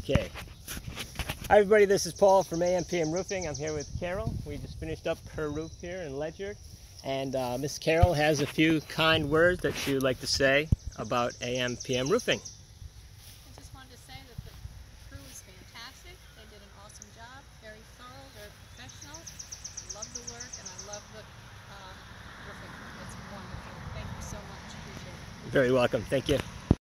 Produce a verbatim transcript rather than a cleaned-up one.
Okay. Hi everybody, this is Paul from A M P M Roofing. I'm here with Carol. We just finished up her roof here in Ledyard. And uh, Miss Carol has a few kind words that she would like to say about A M P M Roofing. I just wanted to say that the crew is fantastic. They did an awesome job, very thorough, very professional. I love the work and I love the uh, roofing. It's wonderful. Thank you so much. Appreciate it. You're very welcome. Thank you.